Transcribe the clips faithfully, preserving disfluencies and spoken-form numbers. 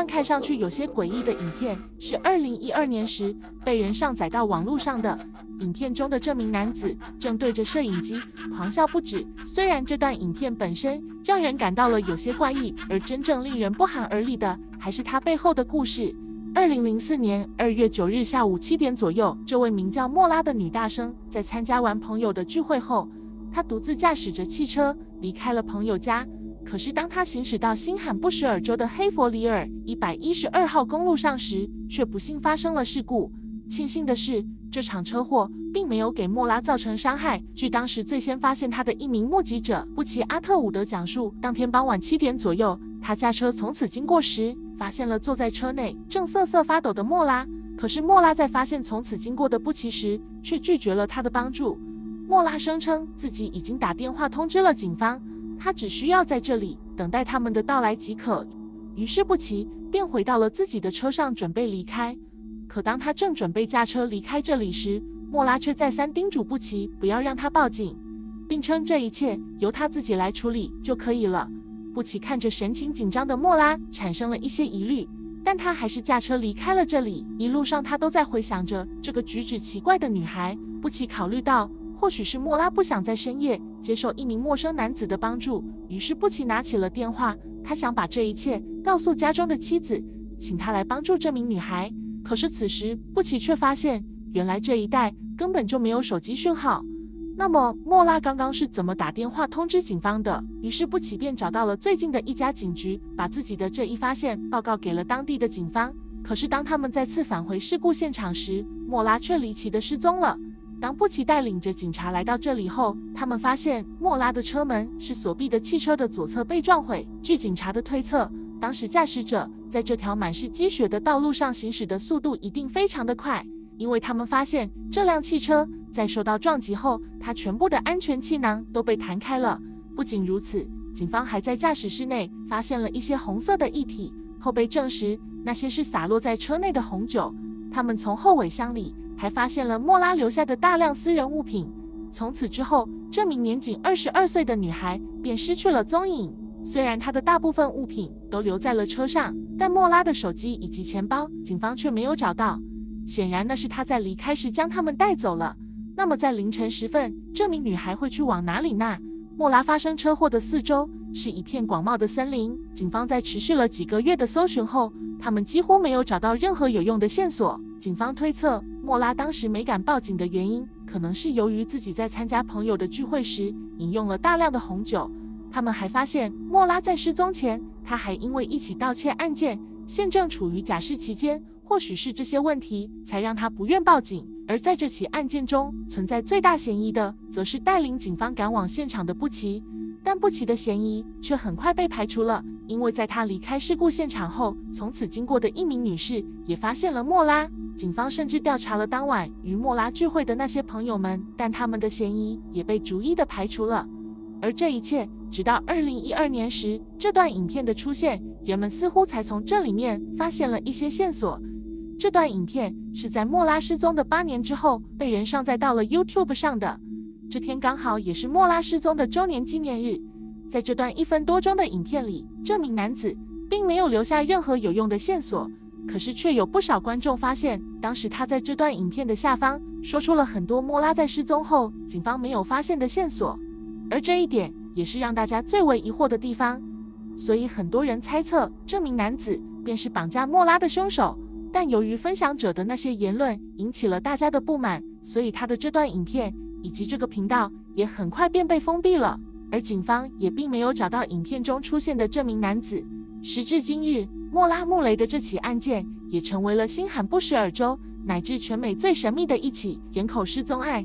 段看上去有些诡异的影片是二零一二年时被人上载到网络上的。影片中的这名男子正对着摄影机狂笑不止。虽然这段影片本身让人感到了有些怪异，而真正令人不寒而栗的还是他背后的故事。二零零四年二月九日下午七点左右，这位名叫莫拉的女大生在参加完朋友的聚会后，她独自驾驶着汽车离开了朋友家。可是当她行驶到新罕布什尔州的黑佛里尔一百一十二号公路上时，却不幸发生了事故。庆幸的是，这场车祸并没有给莫拉造成伤害。据当时最先发现他的一名目击者布奇阿特伍德讲述，当天傍晚七点左右，他驾车从此经过时，发现了坐在车内正瑟瑟发抖的莫拉。可是莫拉在发现从此经过的布奇时，却拒绝了他的帮助。莫拉声称自己已经打电话通知了警方，他只需要在这里等待他们的到来即可。于是布奇便回到了自己的车上，准备离开。可当他正准备驾车离开这里时，莫拉却再三叮嘱布奇不要让他报警，并称这一切由他自己来处理就可以了。布奇看着神情紧张的莫拉，产生了一些疑虑，但他还是驾车离开了这里。一路上他都在回想着这个举止奇怪的女孩。布奇考虑到，或许是莫拉不想在深夜接受一名陌生男子的帮助，于是布奇拿起了电话，他想把这一切告诉家中的妻子，请她来帮助这名女孩。可是此时布奇却发现，原来这一带根本就没有手机讯号。那么莫拉刚刚是怎么打电话通知警方的？于是布奇便找到了最近的一家警局，把自己的这一发现报告给了当地的警方。可是当他们再次返回事故现场时，莫拉却离奇的失踪了。当布奇带领着警察来到这里后，他们发现莫拉的车门是锁闭的，汽车的左侧被撞毁。据警察的推测，当时驾驶者在这条满是积雪的道路上行驶的速度一定非常的快，因为他们发现这辆汽车在受到撞击后，它全部的安全气囊都被弹开了。不仅如此，警方还在驾驶室内发现了一些红色的液体，后被证实那些是洒落在车内的红酒。他们从后尾箱里还发现了莫拉留下的大量私人物品。从此之后，这名年仅二十二岁的女孩便失去了踪影。虽然她的大部分物品都留在了车上，但莫拉的手机以及钱包，警方却没有找到。显然那是她在离开时将他们带走了。那么在凌晨时分，这名女孩会去往哪里呢？莫拉发生车祸的四周是一片广袤的森林，警方在持续了几个月的搜寻后，他们几乎没有找到任何有用的线索。警方推测，莫拉当时没敢报警的原因，可能是由于自己在参加朋友的聚会时饮用了大量的红酒。他们还发现，莫拉在失踪前，他还因为一起盗窃案件，现正处于假释期间。或许是这些问题才让他不愿报警。而在这起案件中，存在最大嫌疑的，则是带领警方赶往现场的布奇。但布奇的嫌疑却很快被排除了，因为在他离开事故现场后，从此经过的一名女士也发现了莫拉。警方甚至调查了当晚与莫拉聚会的那些朋友们，但他们的嫌疑也被逐一的排除了。而这一切直到二零一二年时，这段影片的出现，人们似乎才从这里面发现了一些线索。这段影片是在莫拉失踪的八年之后被人上载到了 YouTube 上的。这天刚好也是莫拉失踪的周年纪念日。在这段一分多钟的影片里，这名男子并没有留下任何有用的线索，可是却有不少观众发现，当时他在这段影片的下方说出了很多莫拉在失踪后警方没有发现的线索，而这一点也是让大家最为疑惑的地方。所以很多人猜测这名男子便是绑架莫拉的凶手。但由于分享者的那些言论引起了大家的不满，所以他的这段影片以及这个频道也很快便被封闭了。而警方也并没有找到影片中出现的这名男子。时至今日，莫拉穆雷的这起案件也成为了新罕布什尔州乃至全美最神秘的一起人口失踪案。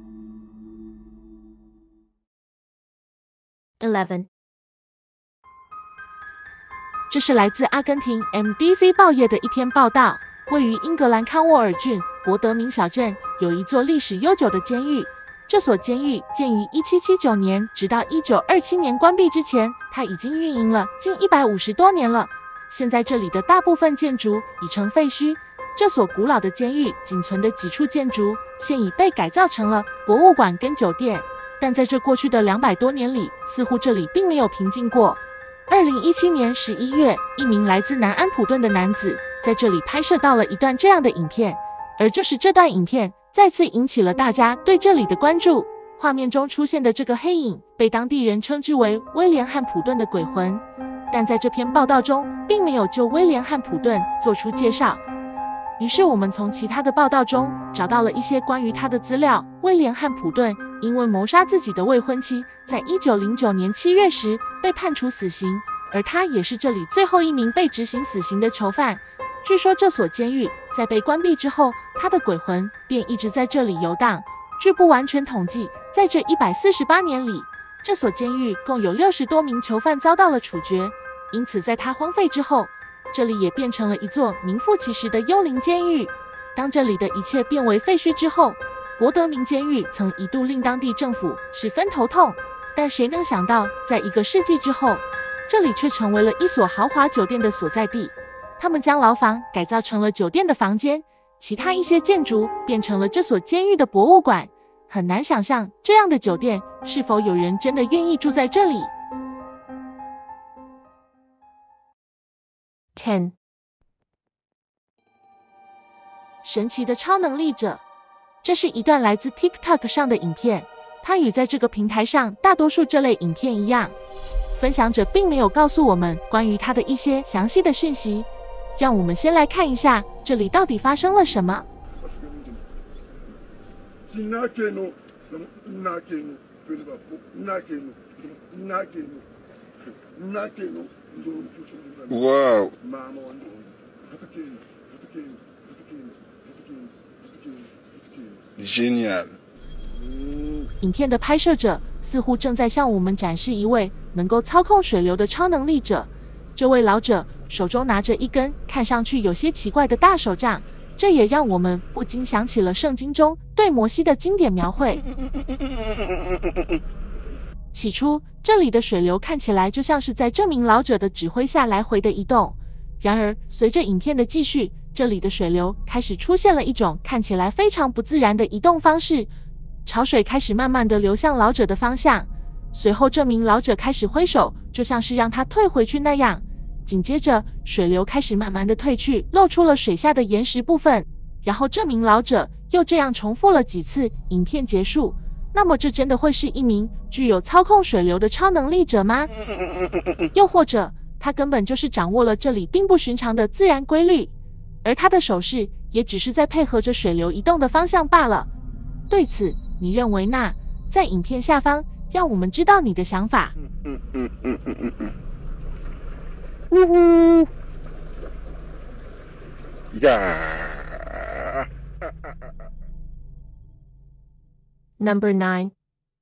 eleven。 这是来自阿根廷 M D C 报业的一篇报道。位于英格兰康沃尔郡博德明小镇有一座历史悠久的监狱。这所监狱建于一七七九年，直到一九二七年关闭之前，它已经运营了近一百五十多年了。现在这里的大部分建筑已成废墟。这所古老的监狱仅存的几处建筑现已被改造成了博物馆跟酒店。但在这过去的两百多年里，似乎这里并没有平静过。 二零一七年十一月，一名来自南安普顿的男子在这里拍摄到了一段这样的影片，而就是这段影片再次引起了大家对这里的关注。画面中出现的这个黑影被当地人称之为威廉汉普顿的鬼魂，但在这篇报道中并没有就威廉汉普顿做出介绍。于是我们从其他的报道中找到了一些关于他的资料。威廉汉普顿因为谋杀自己的未婚妻，在一九零九年七月时被判处死刑，而他也是这里最后一名被执行死刑的囚犯。据说这所监狱在被关闭之后，他的鬼魂便一直在这里游荡。据不完全统计，在这一百四十八年里，这所监狱共有六十多名囚犯遭到了处决，因此在它荒废之后，这里也变成了一座名副其实的幽灵监狱。当这里的一切变为废墟之后，博德明监狱曾一度令当地政府十分头痛，但谁能想到，在一个世纪之后，这里却成为了一所豪华酒店的所在地。他们将牢房改造成了酒店的房间，其他一些建筑变成了这所监狱的博物馆。很难想象这样的酒店是否有人真的愿意住在这里。十神奇的超能力者。这是一段来自 TikTok 上的影片，它与在这个平台上大多数这类影片一样，分享者并没有告诉我们关于它的一些详细的讯息。让我们先来看一下这里到底发生了什么。 Wow. Genial. 影片的拍摄者似乎正在向我们展示一位能够操控水流的超能力者。这位老者手中拿着一根看上去有些奇怪的大手杖，这也让我们不禁想起了圣经中对摩西的经典描绘。起初，这里的水流看起来就像是在这名老者的指挥下来回的移动。然而，随着影片的继续，这里的水流开始出现了一种看起来非常不自然的移动方式，潮水开始慢慢地流向老者的方向。随后，这名老者开始挥手，就像是让他退回去那样。紧接着，水流开始慢慢地退去，露出了水下的岩石部分。然后，这名老者又这样重复了几次，影片结束。那么，这真的会是一名具有操控水流的超能力者吗？又或者，他根本就是掌握了这里并不寻常的自然规律，而他的手势也只是在配合着水流移动的方向罢了。对此，你认为呢？在影片下方，让我们知道你的想法。 呜呼呀 Number nine。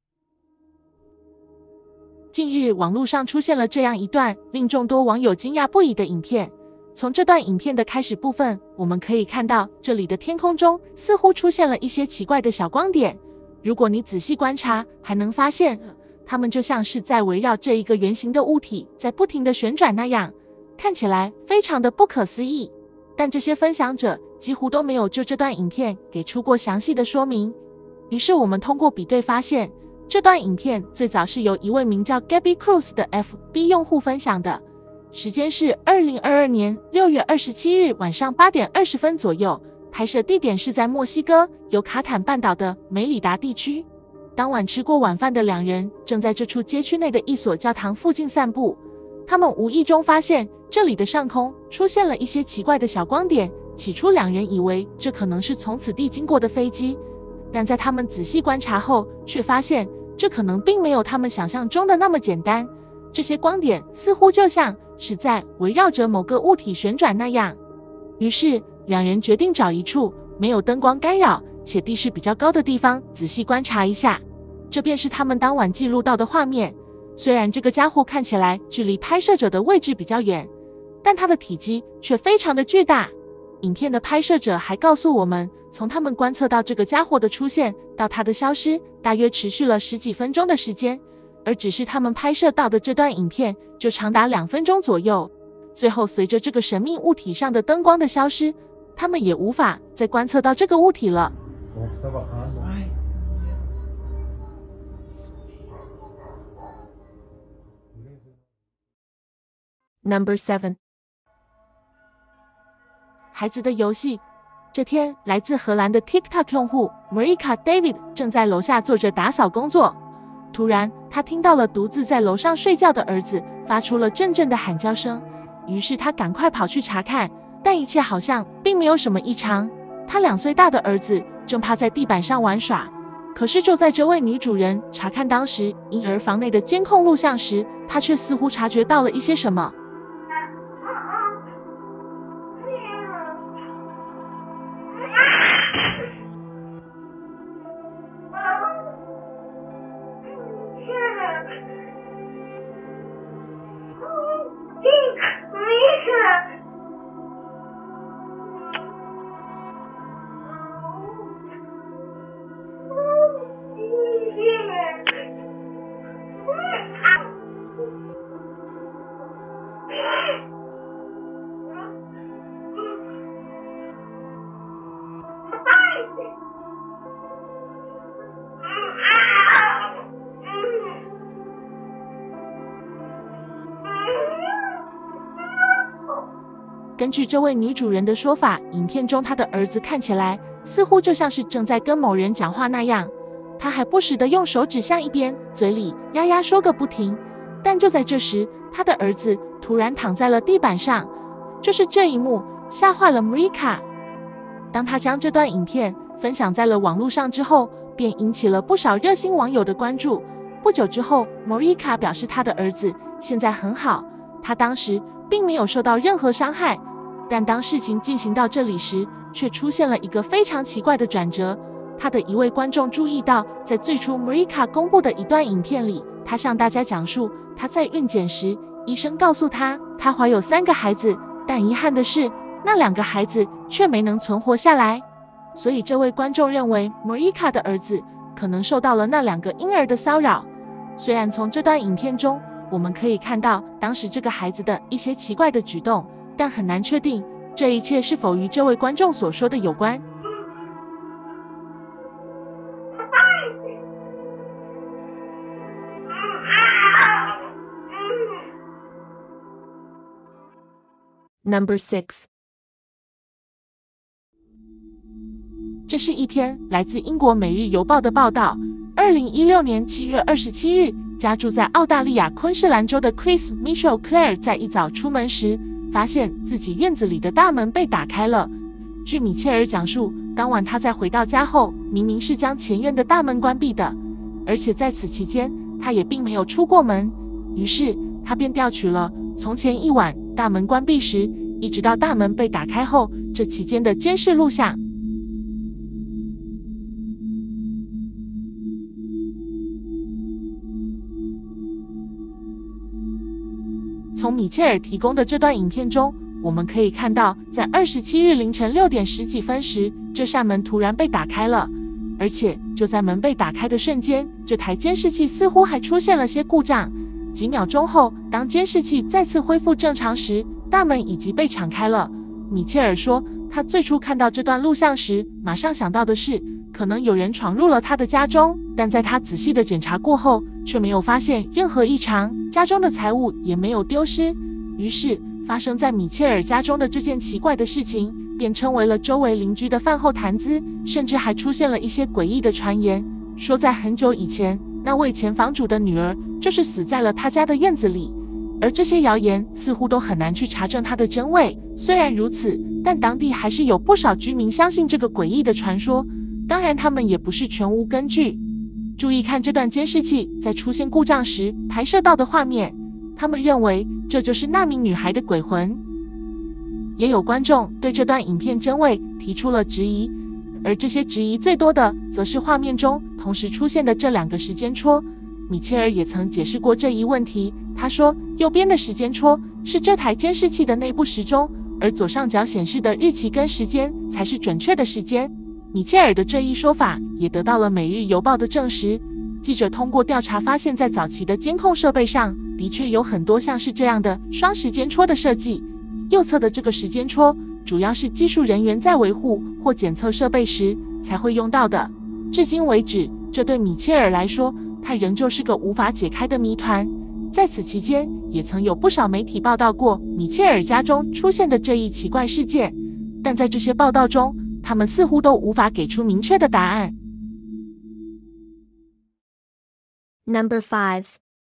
近日，网络上出现了这样一段令众多网友惊讶不已的影片。从这段影片的开始部分，我们可以看到这里的天空中似乎出现了一些奇怪的小光点。如果你仔细观察，还能发现它们就像是在围绕这一个圆形的物体在不停地旋转那样，看起来非常的不可思议。但这些分享者几乎都没有就这段影片给出过详细的说明。于是我们通过比对发现，这段影片最早是由一位名叫 Gabby Cruz 的 F B 用户分享的，时间是二零二二年六月二十七日晚上八点二十分左右，拍摄地点是在墨西哥尤卡坦半岛的梅里达地区。当晚吃过晚饭的两人正在这处街区内的一所教堂附近散步，他们无意中发现这里的上空出现了一些奇怪的小光点。起初两人以为这可能是从此地经过的飞机，但在他们仔细观察后，却发现这可能并没有他们想象中的那么简单。这些光点似乎就像是在围绕着某个物体旋转那样。于是两人决定找一处没有灯光干扰且地势比较高的地方仔细观察一下。这便是他们当晚记录到的画面。虽然这个家伙看起来距离拍摄者的位置比较远，但它的体积却非常的巨大。影片的拍摄者还告诉我们，从他们观测到这个家伙的出现到它的消失，大约持续了十几分钟的时间，而只是他们拍摄到的这段影片就长达两分钟左右。最后，随着这个神秘物体上的灯光的消失，他们也无法再观测到这个物体了。 Number seven. 孩子的游戏。这天，来自荷兰的 TikTok 用户 Marika David 正在楼下做着打扫工作。突然，他听到了独自在楼上睡觉的儿子发出了阵阵的喊叫声，于是他赶快跑去查看，但一切好像并没有什么异常。他两岁大的儿子正趴在地板上玩耍。可是就在这位女主人查看当时婴儿房内的监控录像时，她却似乎察觉到了一些什么。根据这位女主人的说法，影片中她的儿子看起来似乎就像是正在跟某人讲话那样，他还不时地用手指向一边，嘴里呀呀说个不停。但就在这时，他的儿子突然躺在了地板上，就是这一幕吓坏了 Marika。当他将这段影片分享在了网络上之后，便引起了不少热心网友的关注。不久之后 ，Marika 表示他的儿子现在很好，他当时并没有受到任何伤害。但当事情进行到这里时，却出现了一个非常奇怪的转折。他的一位观众注意到，在最初 Marika 公布的一段影片里，他向大家讲述他在孕检时，医生告诉他他怀有三个孩子，但遗憾的是，那两个孩子却没能存活下来。所以这位观众认为 Marika 的儿子可能受到了那两个婴儿的骚扰。虽然从这段影片中我们可以看到当时这个孩子的一些奇怪的举动，但很难确定这一切是否与这位观众所说的有关。 Number six. 这是一篇来自英国《每日邮报》的报道。二零一六年七月二十七日，家住在澳大利亚昆士兰州的 Chris Mitchell Clare 在一早出门时，发现自己院子里的大门被打开了。据米切尔讲述，当晚他在回到家后，明明是将前院的大门关闭的，而且在此期间他也并没有出过门。于是他便调取了从前一晚大门关闭时，一直到大门被打开后这期间的监视录像。从米切尔提供的这段影片中，我们可以看到，在二十七日凌晨六点十几分时，这扇门突然被打开了，而且就在门被打开的瞬间，这台监视器似乎还出现了些故障。几秒钟后，当监视器再次恢复正常时，大门已经被敞开了。米切尔说，他最初看到这段录像时，马上想到的是，可能有人闯入了他的家中，但在他仔细的检查过后，却没有发现任何异常，家中的财物也没有丢失。于是，发生在米切尔家中的这件奇怪的事情，便成为了周围邻居的饭后谈资，甚至还出现了一些诡异的传言，说在很久以前，那位前房主的女儿就是死在了他家的院子里。而这些谣言似乎都很难去查证它的真伪。虽然如此，但当地还是有不少居民相信这个诡异的传说，当然他们也不是全无根据。注意看这段监视器在出现故障时拍摄到的画面，他们认为这就是那名女孩的鬼魂。也有观众对这段影片真伪提出了质疑，而这些质疑最多的则是画面中同时出现的这两个时间戳。米切尔也曾解释过这一问题，他说右边的时间戳是这台监视器的内部时钟，而左上角显示的日期跟时间才是准确的时间。米切尔的这一说法也得到了《每日邮报》的证实。记者通过调查发现，在早期的监控设备上，的确有很多像是这样的双时间戳的设计。右侧的这个时间戳，主要是技术人员在维护或检测设备时才会用到的。至今为止，这对米切尔来说，它仍旧是个无法解开的谜团。在此期间， 也曾有不少媒体报道过米切尔家中出现的这一奇怪事件，但在这些报道中，他们似乎都无法给出明确的答案。 Number five.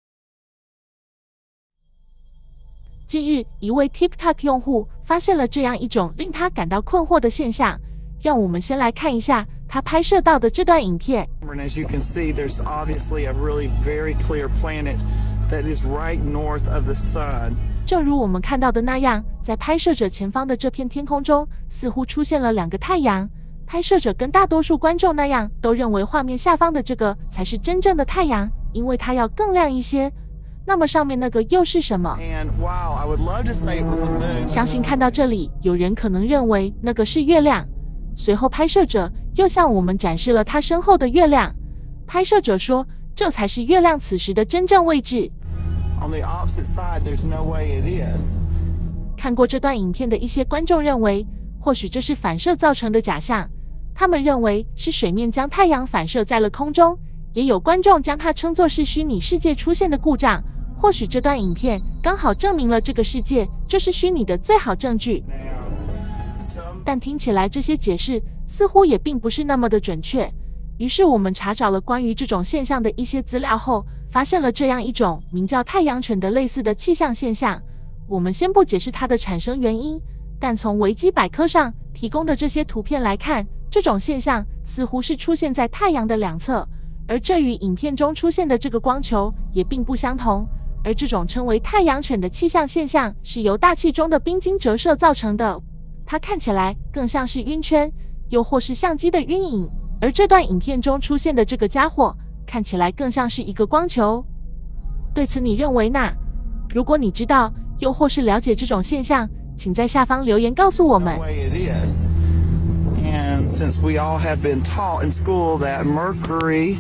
近日，一位 TikTok 用户发现了这样一种令他感到困惑的现象，让我们先来看一下他拍摄到的这段影片。 As you can see, there's obviously a really very clear planet that is right north of the sun. 正如我们看到的那样，在拍摄者前方的这片天空中，似乎出现了两个太阳。拍摄者跟大多数观众那样，都认为画面下方的这个才是真正的太阳，因为它要更亮一些。那么上面那个又是什么？ And wow, I would love to say it was the moon. 相信看到这里，有人可能认为那个是月亮。随后，拍摄者又向我们展示了他身后的月亮。拍摄者说，这才是月亮此时的真正位置。 On the opposite side, there's no way it is. 看过这段影片的一些观众认为，或许这是反射造成的假象。他们认为是水面将太阳反射在了空中，也有观众将它称作是虚拟世界出现的故障。或许这段影片刚好证明了这个世界就是虚拟的最好证据。但听起来这些解释似乎也并不是那么的准确。于是我们查找了关于这种现象的一些资料后，发现了这样一种名叫太阳犬的类似的气象现象。我们先不解释它的产生原因，但从维基百科上提供的这些图片来看，这种现象似乎是出现在太阳的两侧，而这与影片中出现的这个光球也并不相同。而这种称为太阳犬的气象现象是由大气中的冰晶折射造成的，它看起来更像是晕圈，又或是相机的晕影。而这段影片中出现的这个家伙看起来更像是一个光球。对此你认为呢？如果你知道，又或是了解这种现象，请在下方留言告诉我们。 No way it is. And since we all have been taught in school that Mercury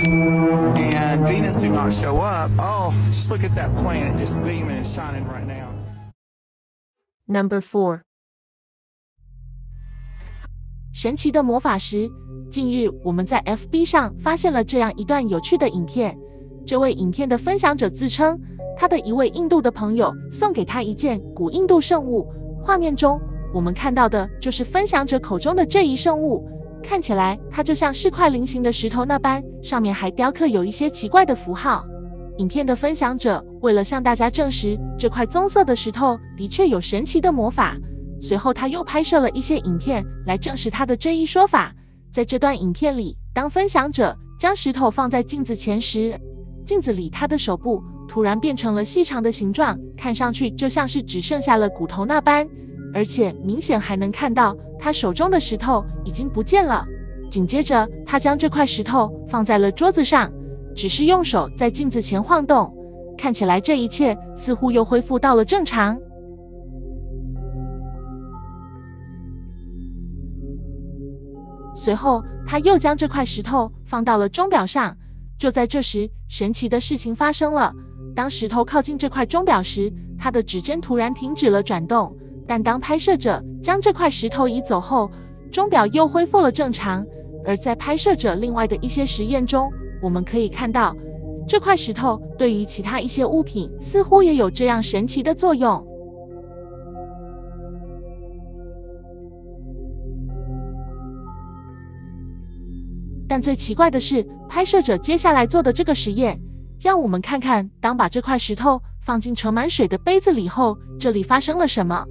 and Venus do not show up, oh, just look at that planet just beaming and shining right now. Number four. 神奇的魔法石。近日，我们在 F B 上发现了这样一段有趣的影片。这位影片的分享者自称，他的一位印度的朋友送给他一件古印度圣物。画面中，我们看到的就是分享者口中的这一圣物。看起来，它就像是块菱形的石头那般，上面还雕刻有一些奇怪的符号。影片的分享者为了向大家证实这块棕色的石头的确有神奇的魔法，随后他又拍摄了一些影片来证实他的这一说法。在这段影片里，当分享者将石头放在镜子前时，镜子里他的手部突然变成了细长的形状，看上去就像是只剩下了骨头那般，而且明显还能看到他手中的石头已经不见了。紧接着，他将这块石头放在了桌子上，只是用手在镜子前晃动，看起来这一切似乎又恢复到了正常。随后，他又将这块石头放到了钟表上。就在这时，神奇的事情发生了。当石头靠近这块钟表时，它的指针突然停止了转动。但当拍摄者将这块石头移走后，钟表又恢复了正常。而在拍摄者另外的一些实验中，我们可以看到，这块石头对于其他一些物品似乎也有这样神奇的作用。但最奇怪的是，拍摄者接下来做的这个实验，让我们看看，当把这块石头放进盛满水的杯子里后，这里发生了什么。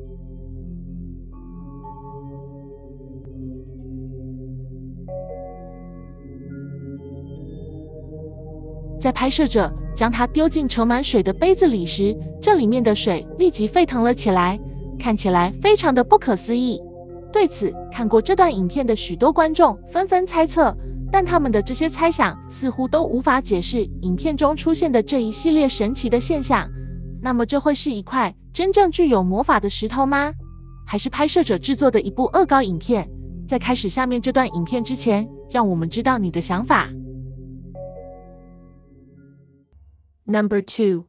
在拍摄者将它丢进盛满水的杯子里时，这里面的水立即沸腾了起来，看起来非常的不可思议。对此，看过这段影片的许多观众纷纷猜测，但他们的这些猜想似乎都无法解释影片中出现的这一系列神奇的现象。那么，这会是一块真正具有魔法的石头吗？还是拍摄者制作的一部恶搞影片？在开始下面这段影片之前，让我们知道你的想法。 Number two.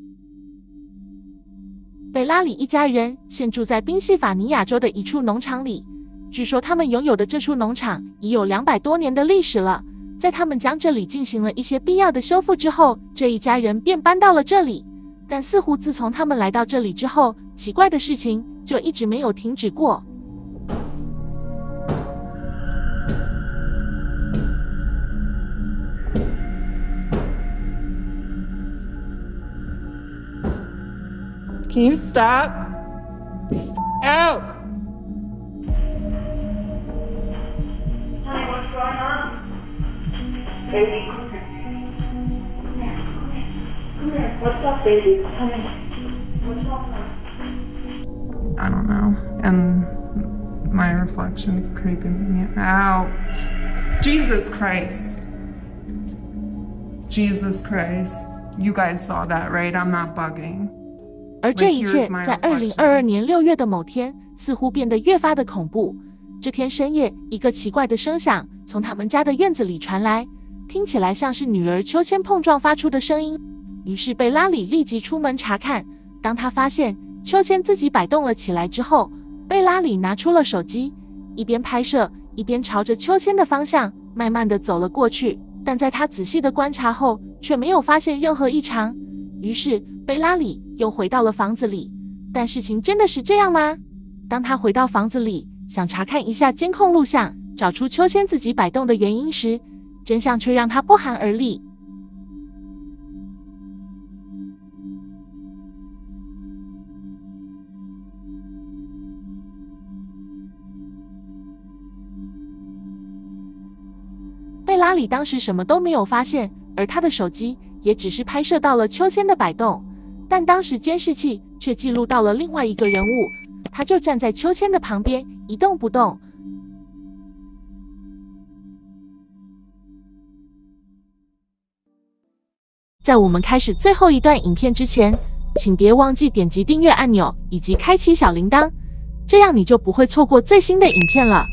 贝拉里一家人现住在宾夕法尼亚州的一处农场里，据说他们拥有的这处农场已有两百多年的历史了。在他们将这里进行了一些必要的修复之后，这一家人便搬到了这里。 但似乎自从他们来到这里之后，奇怪的事情就一直没有停止过。 Can you stop? Out! Honey, what's going on? Baby, come here. Come here, come here. Come here. What's up, baby? Come here. What's wrong? I don't know. And my reflection's creeping me out. Jesus Christ. Jesus Christ. You guys saw that, right? I'm not bugging. 而这一切在二零二二年六月的某天，似乎变得越发的恐怖。这天深夜，一个奇怪的声响从他们家的院子里传来，听起来像是女儿秋千碰撞发出的声音。于是贝拉里立即出门查看。当他发现秋千自己摆动了起来之后，贝拉里拿出了手机，一边拍摄，一边朝着秋千的方向慢慢地走了过去。但在他仔细的观察后，却没有发现任何异常。于是贝拉里又回到了房子里。但事情真的是这样吗？当他回到房子里，想查看一下监控录像，找出秋千自己摆动的原因时，真相却让他不寒而栗。贝拉里当时什么都没有发现，而他的手机也只是拍摄到了秋千的摆动，但当时监视器却记录到了另外一个人物，他就站在秋千的旁边一动不动。在我们开始最后一段影片之前，请别忘记点击订阅按钮以及开启小铃铛，这样你就不会错过最新的影片了。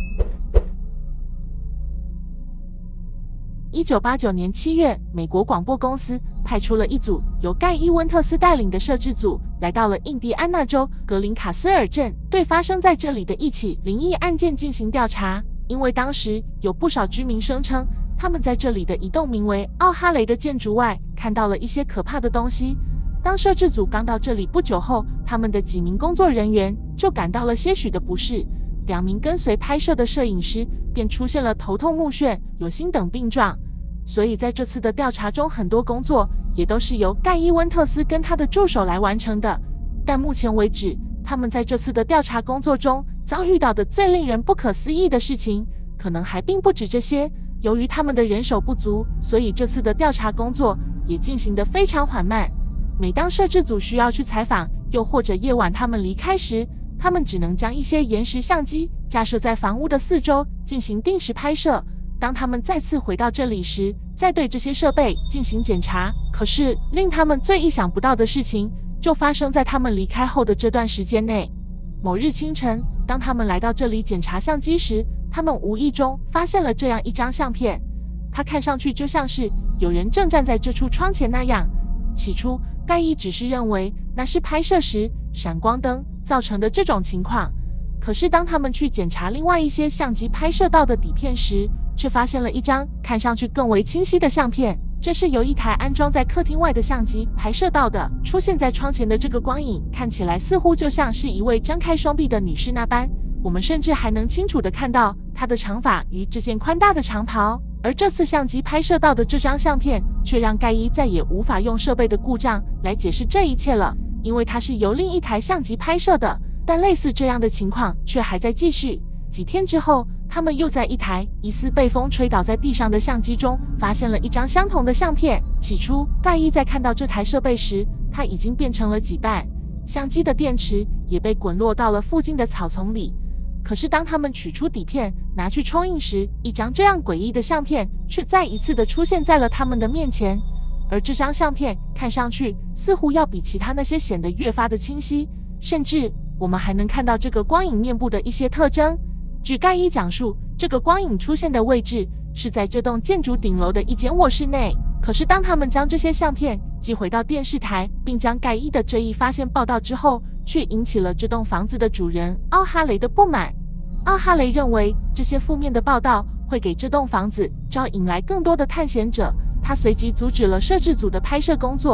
一九八九年七月，美国广播公司派出了一组由盖伊·温特斯带领的摄制组，来到了印第安纳州格林卡斯尔镇，对发生在这里的一起灵异案件进行调查。因为当时有不少居民声称，他们在这里的一栋名为奥哈雷的建筑外看到了一些可怕的东西。当摄制组刚到这里不久后，他们的几名工作人员就感到了些许的不适。两名跟随拍摄的摄影师便出现了头痛目眩、有心等病状。所以在这次的调查中，很多工作也都是由盖伊·温特斯跟他的助手来完成的。但目前为止，他们在这次的调查工作中遭遇到的最令人不可思议的事情，可能还并不止这些。由于他们的人手不足，所以这次的调查工作也进行得非常缓慢。每当摄制组需要去采访，又或者夜晚他们离开时，他们只能将一些延时相机架设在房屋的四周进行定时拍摄。当他们再次回到这里时，再对这些设备进行检查。可是令他们最意想不到的事情就发生在他们离开后的这段时间内。某日清晨，当他们来到这里检查相机时，他们无意中发现了这样一张相片，它看上去就像是有人正站在这处窗前那样。起初盖伊只是认为那是拍摄时闪光灯造成的这种情况，可是当他们去检查另外一些相机拍摄到的底片时，却发现了一张看上去更为清晰的相片。这是由一台安装在客厅外的相机拍摄到的。出现在窗前的这个光影看起来似乎就像是一位张开双臂的女士那般，我们甚至还能清楚地看到她的长发与这件宽大的长袍。而这次相机拍摄到的这张相片却让盖伊再也无法用设备的故障来解释这一切了，因为它是由另一台相机拍摄的。但类似这样的情况却还在继续。几天之后，他们又在一台疑似被风吹倒在地上的相机中发现了一张相同的相片。起初盖伊在看到这台设备时，它已经变成了几半，相机的电池也被滚落到了附近的草丛里。可是当他们取出底片拿去冲印时，一张这样诡异的相片却再一次的出现在了他们的面前。而这张相片看上去似乎要比其他那些显得越发的清晰，甚至我们还能看到这个光影面部的一些特征。据盖伊讲述，这个光影出现的位置是在这栋建筑顶楼的一间卧室内。可是当他们将这些相片寄回到电视台，并将盖伊的这一发现报道之后，却引起了这栋房子的主人奥哈雷的不满。奥哈雷认为这些负面的报道会给这栋房子招引来更多的探险者，他随即阻止了摄制组的拍摄工作。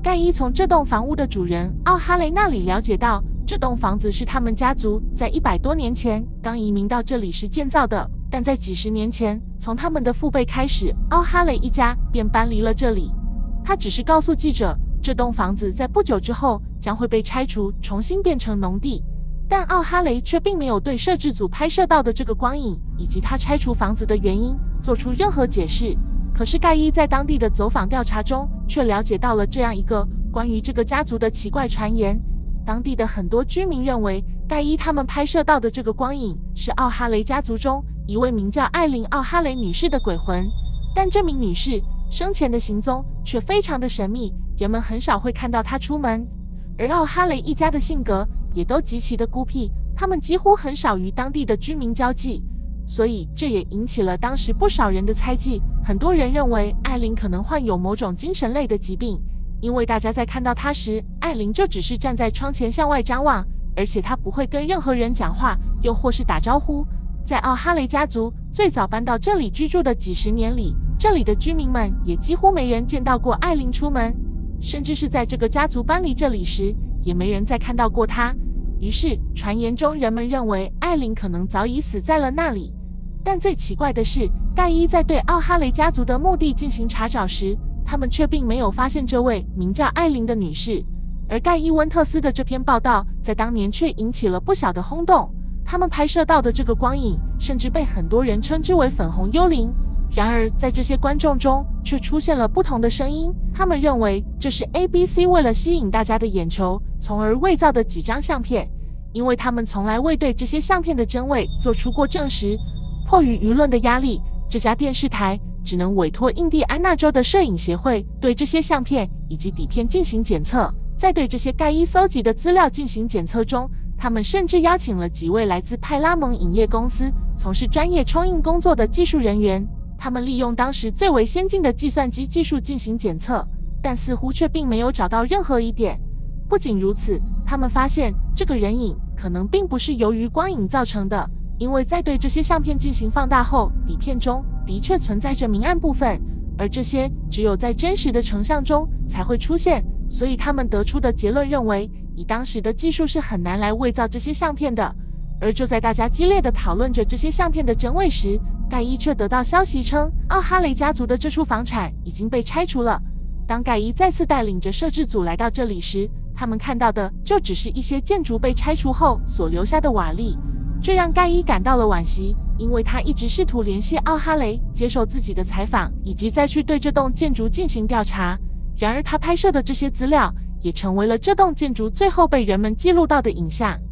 盖伊从这栋房屋的主人奥哈雷那里了解到，这栋房子是他们家族在一百多年前刚移民到这里时建造的，但在几十年前，从他们的父辈开始，奥哈雷一家便搬离了这里。他只是告诉记者，这栋房子在不久之后将会被拆除，重新变成农地。但奥哈雷却并没有对摄制组拍摄到的这个光影以及他拆除房子的原因做出任何解释。可是盖伊在当地的走访调查中却了解到了这样一个关于这个家族的奇怪传言。当地的很多居民认为，盖伊他们拍摄到的这个光影是奥哈雷家族中一位名叫艾琳·奥哈雷女士的鬼魂，但这名女士生前的行踪却非常的神秘，人们很少会看到她出门。而奥哈雷一家的性格也都极其的孤僻，他们几乎很少与当地的居民交际，所以这也引起了当时不少人的猜忌。很多人认为艾琳可能患有某种精神类的疾病，因为大家在看到她时，艾琳就只是站在窗前向外张望，而且她不会跟任何人讲话，又或是打招呼。在奥哈雷家族最早搬到这里居住的几十年里，这里的居民们也几乎没人见到过艾琳出门，甚至是在这个家族搬离这里时，也没人再看到过她。于是传言中人们认为艾琳可能早已死在了那里。但最奇怪的是，盖伊在对奥哈雷家族的墓地进行查找时，他们却并没有发现这位名叫艾琳的女士。而盖伊温特斯的这篇报道在当年却引起了不小的轰动，他们拍摄到的这个光影甚至被很多人称之为粉红幽灵。然而在这些观众中却出现了不同的声音，他们认为这是 A B C 为了吸引大家的眼球从而伪造的几张相片，因为他们从来未对这些相片的真伪做出过证实。迫于舆论的压力，这家电视台只能委托印第安纳州的摄影协会对这些相片以及底片进行检测。在对这些盖伊搜集的资料进行检测中，他们甚至邀请了几位来自派拉蒙影业公司从事专业冲印工作的技术人员，他们利用当时最为先进的计算机技术进行检测，但似乎却并没有找到任何疑点。不仅如此，他们发现这个人影可能并不是由于光影造成的，因为在对这些相片进行放大后，底片中的确存在着明暗部分，而这些只有在真实的成像中才会出现，所以他们得出的结论认为，以当时的技术是很难来伪造这些相片的。而就在大家激烈地讨论着这些相片的真伪时，盖伊却得到消息称，奥哈雷家族的这处房产已经被拆除了。当盖伊再次带领着摄制组来到这里时，他们看到的就只是一些建筑被拆除后所留下的瓦砾，这让盖伊感到了惋惜，因为他一直试图联系奥哈雷接受自己的采访，以及再去对这栋建筑进行调查。然而他拍摄的这些资料也成为了这栋建筑最后被人们记录到的影像。